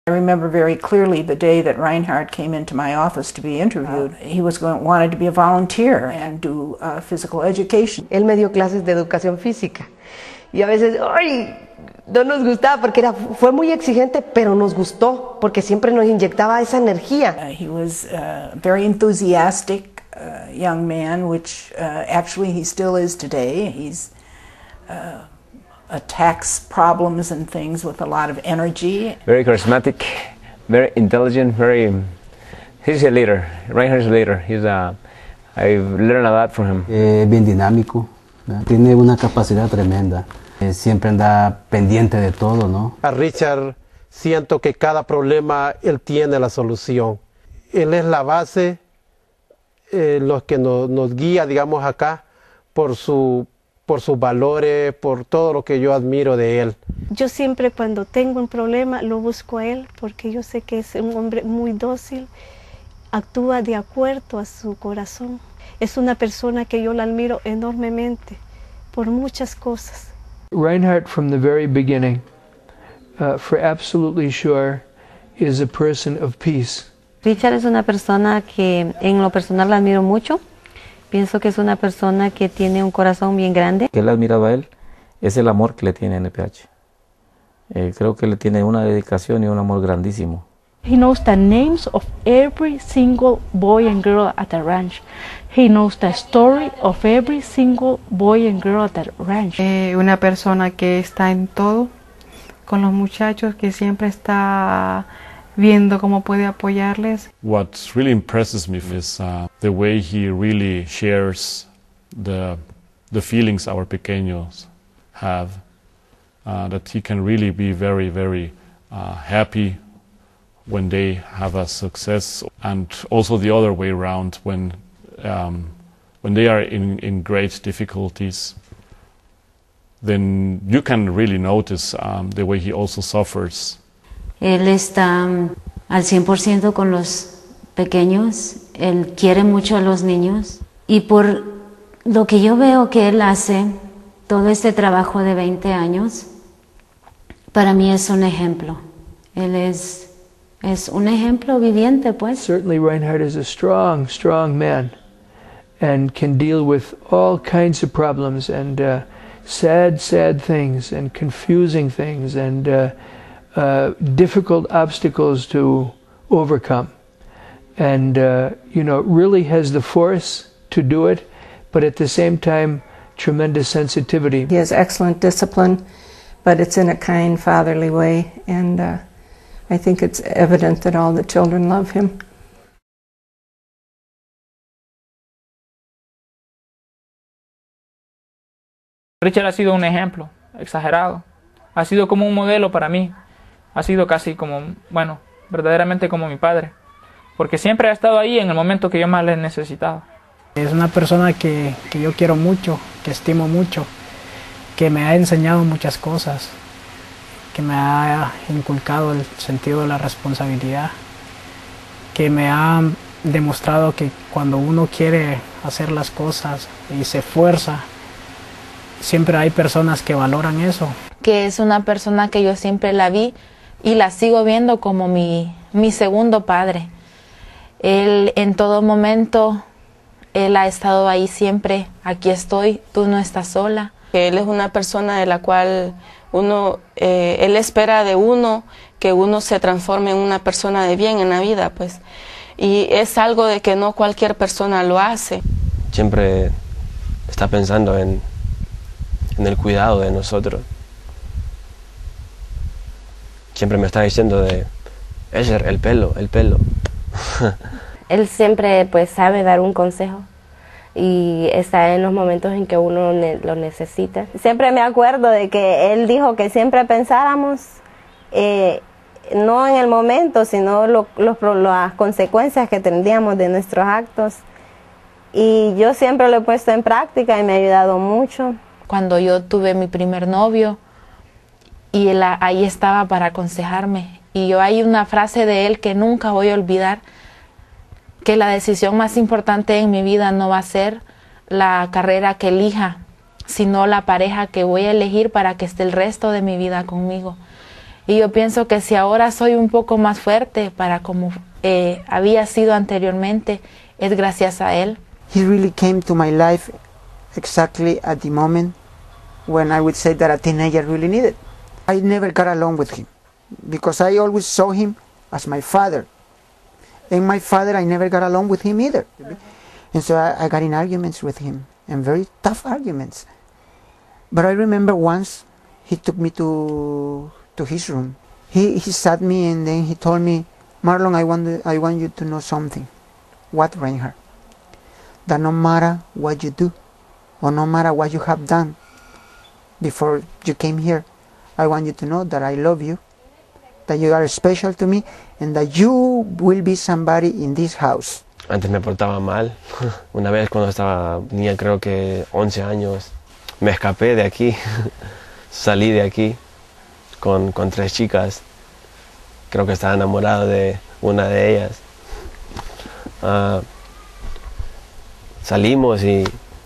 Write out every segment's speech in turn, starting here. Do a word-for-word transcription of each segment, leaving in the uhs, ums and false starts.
I remember very clearly the day that Reinhard came into my office to be interviewed. He was going, wanted to be a volunteer and do uh, physical education. Él me dio clases de educación física y a veces, ¡ay! No nos gustaba porque era, fue muy exigente, pero nos gustó porque siempre nos inyectaba esa energía. Uh, he was a very enthusiastic uh, young man, which uh, actually he still is today. He's uh, attacks problems and things with a lot of energy. Very charismatic, very intelligent, very. He's a leader. Reinhard is a leader. He's a. I've learned a lot from him. Eh, bien dinámico, ¿verdad? Tiene una capacidad tremenda. Eh, siempre anda pendiente de todo, ¿no? A Richard siento que cada problema él tiene la solución. Él es la base, eh, los que nos, nos guía, digamos, acá por su por sus valores, por todo lo que yo admiro de él. Yo siempre cuando tengo un problema lo busco a él porque yo sé que es un hombre muy dócil, actúa de acuerdo a su corazón. Es una persona que yo la admiro enormemente por muchas cosas. Reinhard from the very beginning, uh, for absolutely sure, is a person of peace. Richard es una persona que en lo personal la admiro mucho. Pienso que es una persona que tiene un corazón bien grande. Que él admiraba a él es el amor que le tiene a N P H. Eh, creo que le tiene una dedicación y un amor grandísimo. He knows the names of every single boy and girl at the ranch. He knows the story of every single boy and girl at the ranch. Eh, una persona que está en todo con los muchachos, que siempre está viendo cómo puede apoyarles. What really impresses me is uh, the way he really shares the the feelings our pequeños have. Uh, that he can really be very, very uh, happy when they have a success, and also the other way around when um, when they are in in great difficulties. Then you can really notice um, the way he also suffers. Él está um, al cien por ciento con los pequeños, él quiere mucho a los niños y por lo que yo veo que él hace, todo este trabajo de veinte años, para mí es un ejemplo. Él es, es un ejemplo viviente, pues. Certainly Reinhard is a strong, strong man and can deal with all kinds of problems and uh, sad, sad things and confusing things and uh, Uh, difficult obstacles to overcome, and uh, you know, really has the force to do it, but at the same time tremendous sensitivity. He has excellent discipline, but it's in a kind, fatherly way, and uh, I think it's evident that all the children love him. Richard ha sido un ejemplo exagerado, ha sido como un modelo para mí. Ha sido casi como, bueno, verdaderamente como mi padre, porque siempre ha estado ahí en el momento que yo más le necesitaba. Es una persona que, que yo quiero mucho, que estimo mucho, que me ha enseñado muchas cosas, que me ha inculcado el sentido de la responsabilidad, que me ha demostrado que cuando uno quiere hacer las cosas y se esfuerza, siempre hay personas que valoran eso. Que es una persona que yo siempre la vi y la sigo viendo como mi, mi segundo padre. Él en todo momento, él ha estado ahí siempre, aquí estoy, tú no estás sola. Él es una persona de la cual uno, eh, él espera de uno que uno se transforme en una persona de bien en la vida, pues. Y es algo de que no cualquier persona lo hace. Siempre está pensando en, en el cuidado de nosotros. Siempre me está diciendo de, Escher, el pelo, el pelo. Él siempre pues sabe dar un consejo y está en los momentos en que uno ne lo necesita. Siempre me acuerdo de que él dijo que siempre pensáramos, eh, no en el momento, sino lo, lo, las consecuencias que tendríamos de nuestros actos. Y yo siempre lo he puesto en práctica y me ha ayudado mucho. Cuando yo tuve mi primer novio, y él ahí estaba para aconsejarme. Y yo hay una frase de él que nunca voy a olvidar, que la decisión más importante en mi vida no va a ser la carrera que elija, sino la pareja que voy a elegir para que esté el resto de mi vida conmigo. Y yo pienso que si ahora soy un poco más fuerte para como eh, había sido anteriormente, es gracias a él. He really came to my life exactly at the moment when I would say that a teenager really needed. I never got along with him because I always saw him as my father. And my father, I never got along with him either. And so I, I got in arguments with him, and very tough arguments. But I remember once he took me to to his room. He, he sat me and then he told me, Marlon, I want, to, I want you to know something. What, Reinhard? That no matter what you do, or no matter what you have done before you came here, I want you to know that I love you, that you are special to me, and that you will be somebody in this house. Antes me portaba mal. Una vez cuando estaba niña, creo que once años, me escapé de aquí, salí de aquí con, con tres chicas. Creo que estaba enamorado de una de ellas. Uh, salimos y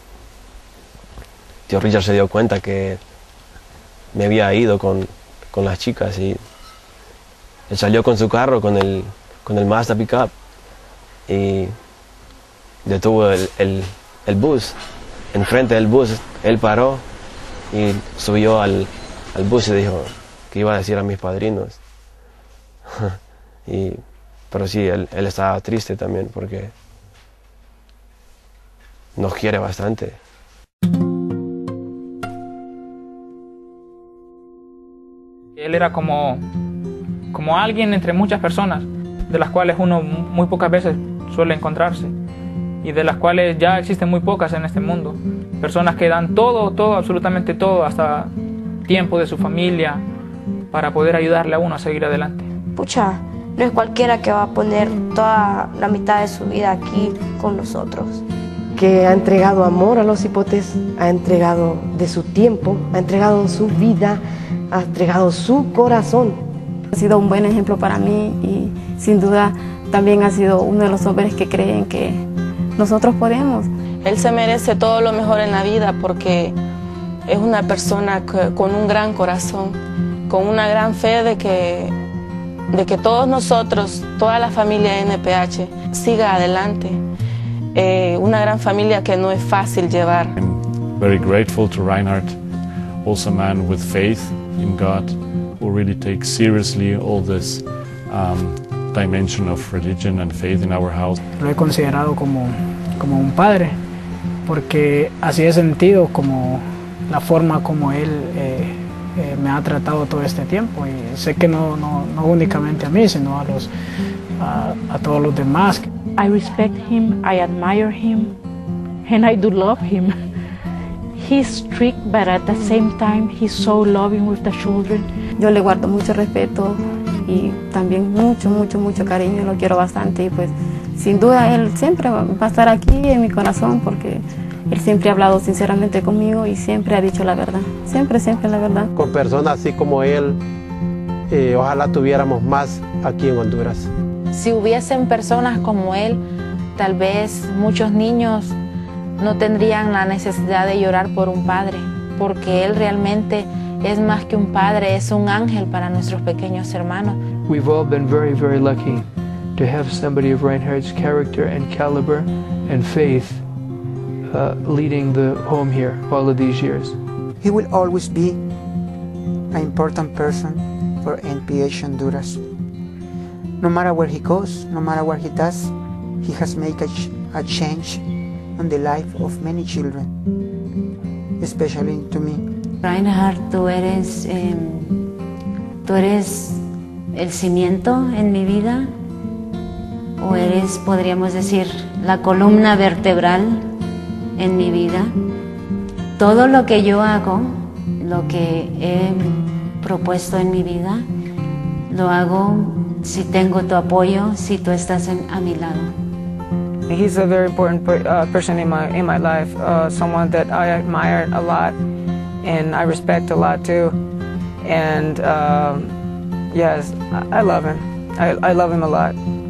tío Richard se dio cuenta que me había ido con, con las chicas y él salió con su carro, con el, con el Mazda Pickup y detuvo el, el, el bus. Enfrente del bus él paró y subió al, al bus y dijo que iba a decir a mis padrinos. y, pero sí, él, él estaba triste también porque nos quiere bastante. Él era como, como alguien entre muchas personas, de las cuales uno muy pocas veces suele encontrarse y de las cuales ya existen muy pocas en este mundo. Personas que dan todo, todo, absolutamente todo, hasta tiempo de su familia para poder ayudarle a uno a seguir adelante. Pucha, no es cualquiera que va a poner toda la mitad de su vida aquí con nosotros. Que ha entregado amor a los hipotes, ha entregado de su tiempo, ha entregado su vida, ha entregado su corazón. Ha sido un buen ejemplo para mí y sin duda también ha sido uno de los hombres que creen que nosotros podemos. Él se merece todo lo mejor en la vida porque es una persona que, con un gran corazón, con una gran fe de que, de que todos nosotros, toda la familia N P H, siga adelante. Eh, una gran familia que no es fácil llevar. I'm very grateful to Reinhard, also a man with faith in God, who really takes seriously all this um, dimension of religion and faith in our house. Lo he considerado como, como un padre, porque así he sentido como la forma como él eh, eh, me ha tratado todo este tiempo, y sé que no, no, no únicamente a mí, sino a, los, a, a todos los demás. I respect him, I admire him, and I do love him. He's strict, but at the same time, he's so loving with the children. Yo le guardo mucho respeto y también mucho, mucho, mucho cariño, lo quiero bastante y pues sin duda él siempre va a estar aquí en mi corazón porque él siempre ha hablado sinceramente conmigo y siempre ha dicho la verdad, siempre, siempre la verdad. Con personas así como él, eh, ojalá tuviéramos más aquí en Honduras. Si hubiesen personas como él, tal vez muchos niños no tendrían la necesidad de llorar por un padre, porque él realmente es más que un padre, es un ángel para nuestros pequeños hermanos. We've all been very, very lucky to have somebody of Reinhard's character and caliber and faith uh, leading the home here all of these years. He will always be an important person for N P H Honduras. No matter where he goes, no matter what he does, he has made a, ch a change on the life of many children, especially to me. Reinhard, tú eres, eh, tú eres el cimiento en mi vida, o eres, podríamos decir, la columna vertebral en mi vida. Todo lo que yo hago, lo que he propuesto en mi vida, lo hago si tengo tu apoyo, si tú estás en, a mi lado. He's a very important per, uh, person in my in my life, uh, someone that I admire a lot and I respect a lot too. And um, yes, I, I love him. I, I love him a lot.